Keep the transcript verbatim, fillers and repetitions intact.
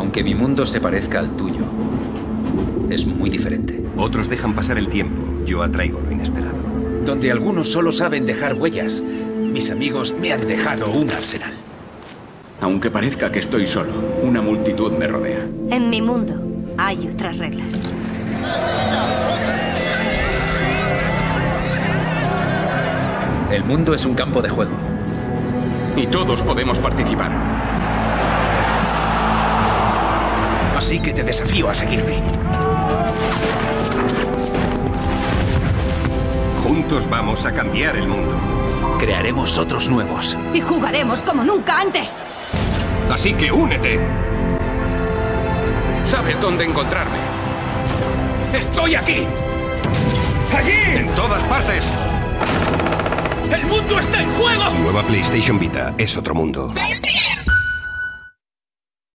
Aunque mi mundo se parezca al tuyo, es muy diferente. Otros dejan pasar el tiempo, yo atraigo lo inesperado. Donde algunos solo saben dejar huellas, mis amigos me han dejado un arsenal. Aunque parezca que estoy solo, una multitud me rodea. En mi mundo hay otras reglas. El mundo es un campo de juego. Y todos podemos participar. Así que te desafío a seguirme. Juntos vamos a cambiar el mundo. Crearemos otros nuevos. Y jugaremos como nunca antes. Así que únete. Sabes dónde encontrarme. ¡Estoy aquí! ¡Allí! En todas partes. ¡El mundo está en juego! Nueva PlayStation Vita es otro mundo. PlayStation.